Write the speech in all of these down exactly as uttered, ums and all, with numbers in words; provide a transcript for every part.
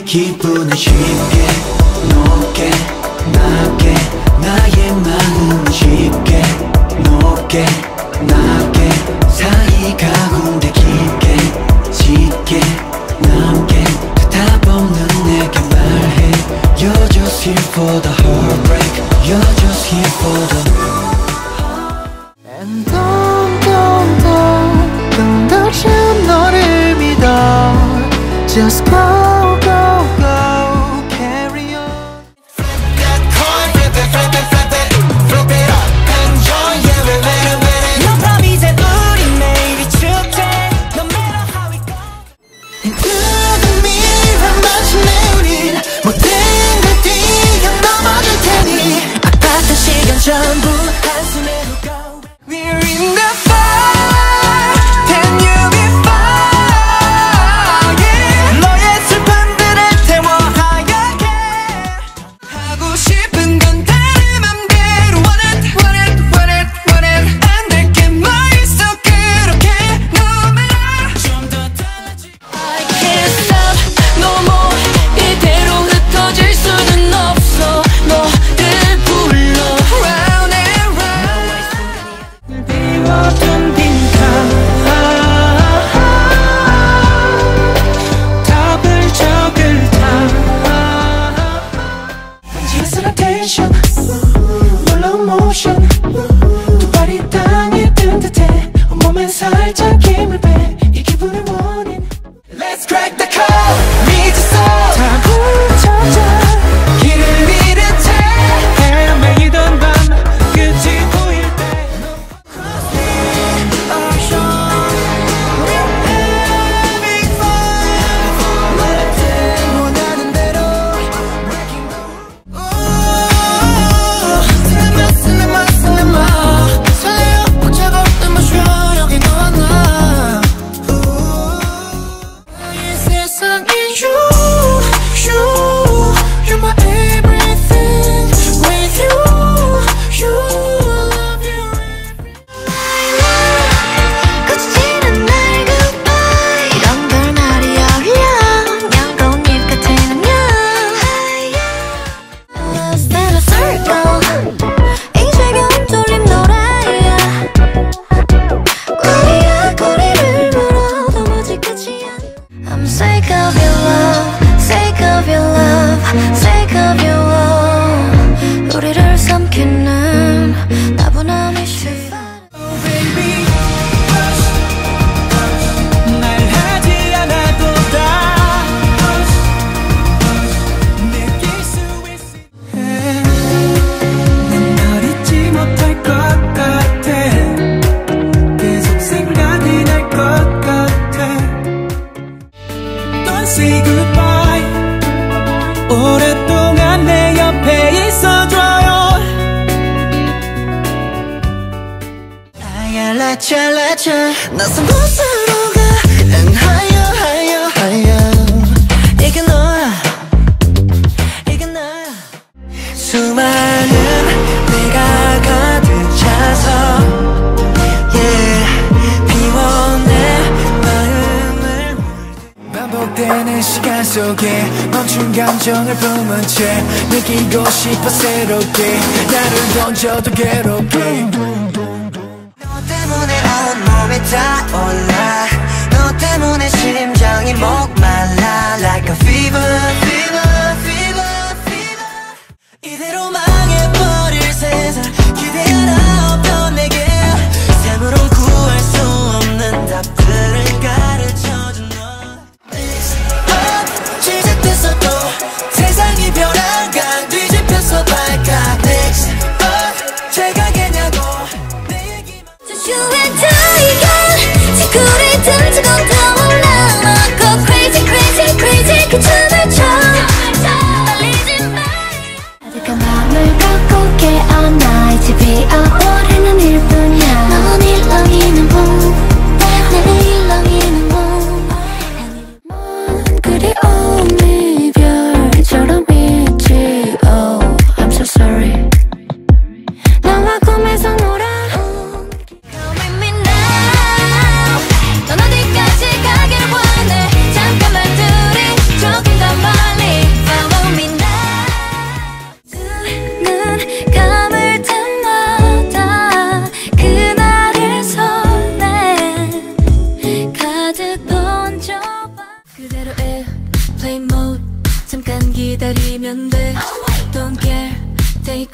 기분은 쉽게 높게 낮게 나의 마음은 쉽게 높게 낮게 사이 가운데 깊게 짙게 남게 답 없는 내게 말해 You're just here for the heartbreak You're just here for the And don't don't don't don't touch 너를 믿어 Just go go go carry on Flip that coin flip it flip it flip it flip it up enjoy yeah we let it let it No problem 이제 우리 매일이 축제 No matter how it goes 어둠이란 마침내 우린 모든 걸 뛰어넘어줄 테니 아팠던 시간 전부 한숨에 묻고 We're in the fire Can you be fine yeah. 너의 슬픔들을 태워하얗게 하고 싶은 건 다른 맘대로 Want it, want it, want it, want it 안 될게 뭐 있어 그렇게 No matter 좀 더 달라지 I can't stop no more 이대로 흩어질 수는 없어 너를 불러 Round and round 비워둔 빈칸 답을 적을 다 지스런 텐션 slow motion 두 발이 땅에 든 듯해 온몸엔 살짝 힘을 빼 이 기분의 원인 Let's crack the code 미쳤어 다 붙여져 길을 잃은 채 헤매이던 밤 끝이 보일 때 I'm sick of your love, sick of your love, sick of your love 우리를 삼키는 나분함이 싫어 Oh baby hush, hush 말하지 않아도 다 hush, hush 느낄 수 있어 난 널 잊지 못할 것 같아 계속 생각이 날 것 같아 Don't say goodbye 오랫동안 내 옆에 있어줘요 I let you let you 낯선 곳으로 가 And higher higher higher 이게 너야 이게 나야 수많은 내가 가득 차서 Yeah 비워내 마음을 반복되는 시간 속에 멈춘 감정을 품은 채 느끼고 싶어 새롭게 나를 던져도 괴롭게 너 때문에 온몸이 타올라 너 때문에 심장이 목말라 Like a fever, fever, fever, fever 이대로 망해버릴 세상 기대 하나 없던 내게 삶으론 구할 수 없는 답들을 가르쳐준 너 시작됐어 또 세상이 변화가 뒤집혔어 발칵 Next up 제각이냐고 내 얘기만 Just you and I 지구를 던지고 떠올라 Go crazy crazy crazy 그 춤을 춰 떨리지 마 가득한 마음을 갖고 깨어나 이제 피어오르는 일뿐이야 넌 일렁이는 봄 내 일렁이는 봄 그리움이 별처럼 있지 Oh I'm so sorry 너와 꿈에서 놀아 Come with me now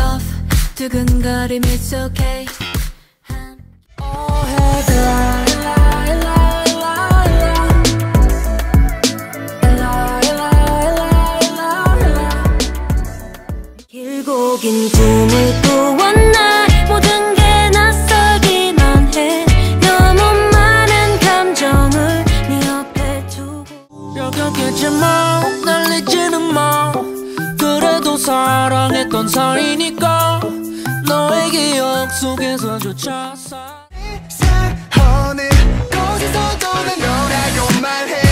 off 두근거림 it's okay 길고 긴 꿈을 꾸었 날 모든 게 낯설기만 해 너무 많은 감정을 네 옆에 두고 여겼겠지만 날 잊지는 마 그래도 사랑했던 사이니까 너의 기억 속에서조차 어느 곳에서도 난 너라고만 해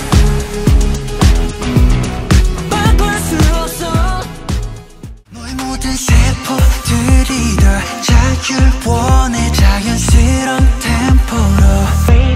바꿀 수 없어 너의 모든 세포들이 다 자유를 원해 자연스러운 템포로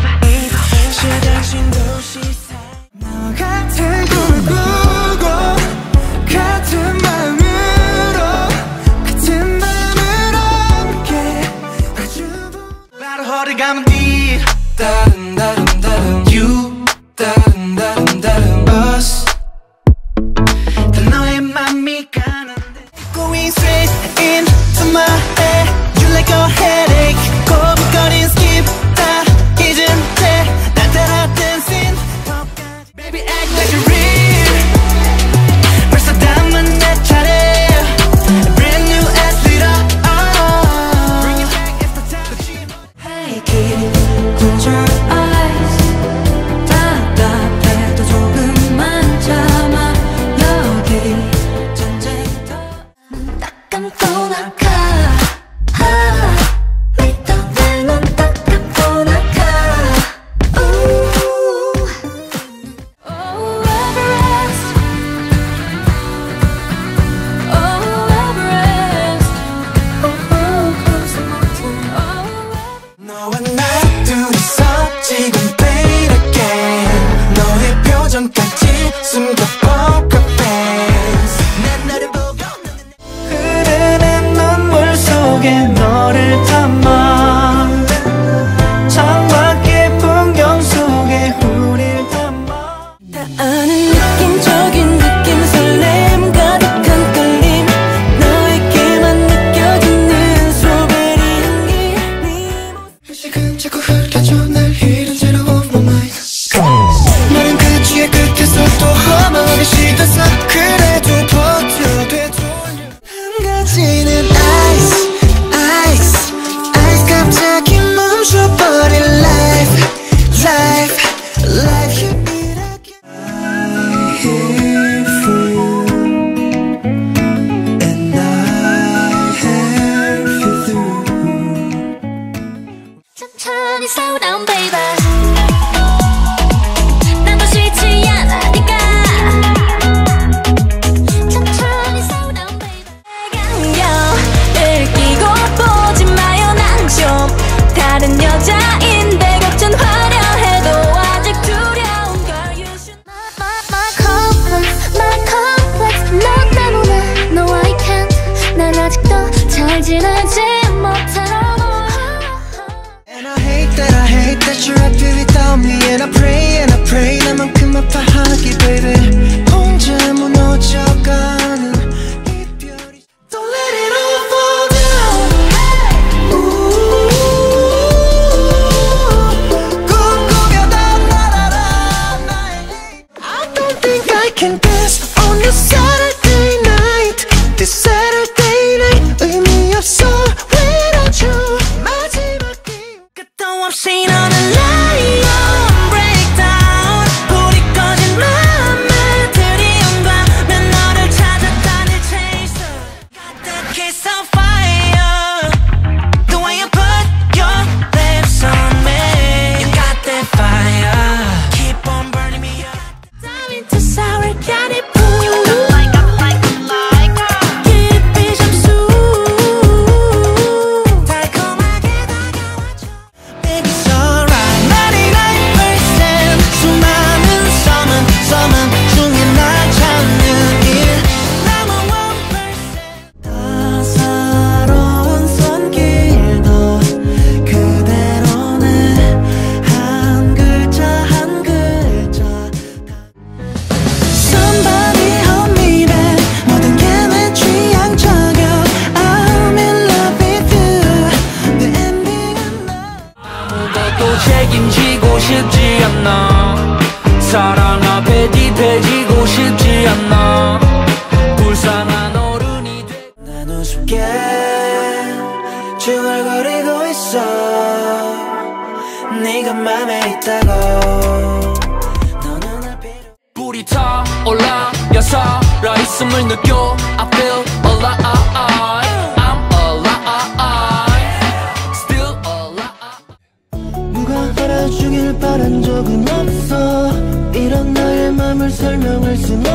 시작진 도시 너 같은 꿈을 꾸고 같은 마음으로 같은 마음으로 함께 바로 허리 가면 네 다른 다른 다른 you 다른 다른 다른 us 다 너의 맘이 가는데 Going straight into my head You like a headache 고비거린 skip 다 잊은 채 날 따라 dancing Baby act like you're real 벌써 담은 내 차례 Brand new athlete oh Bring it back if the time Hey kid close your eyes 답답해도 조금만 참아 여기 전쟁터 딱 감고 나가 믿던 내 눈 딱 감고 나가 Oh Everest Oh Everest Oh close the mountain Oh 너와 나 둘이서 지금 play the game 너의 표정까지 숨겨본 그 face 난 너를 보고 흐르는 눈물 속에 너를 담아 창밖의 풍경 속에 우릴 담아 다 아는 느낌적인 느낌 설렘 가득한 떨림 너에게만 느껴지는 스트로베리 향기 네 모습 시간 자꾸 흘려줘 날 hidden zero of my mind 너는 그 뒤에 끝에서 또 험하게 시도했어 그래도 버텨돼 한 가지는 ice ice ice 갑자기 멈춰버린 life life life you be like I'm here for you and I have you through 천천히 slow down baby 나도 싫지 않으니까 천천히 slow down baby 안경 끼고 보지 마요 난 좀 다른 여자인데 걱정 화려해도 아직 두려운 걸 You should My, my complex, my complex 너 때문에 No I can't 난 아직도 잘 지내지 못하고 And I hate that I hate that you're happy without me And I pray and I pray 나만큼 아파하기 baby 혼자 무너져가는 이별이 Don't let it all fall down 꿈꾸며다 날아라 나의 I don't think I can dance on a Saturday night This Saturday night 의미 없어 without you 마지막 게임 끝도 없이 너는 lion breakdown 불이 꺼진 맘에 책임지고 싶지 않아. 사랑 앞에 딥해지고 싶지 않아. 불쌍한 어른이 돼. 난 우습게 중얼거리고 있어. 네가 맘에 있다고. 너는 날 필요. 불이 타올라 야 살아있음을 느껴. I feel alive. I'm alive. Still alive. 누가 알아주길 바란 적은 없어. 이런 나의 맘을 설명할 순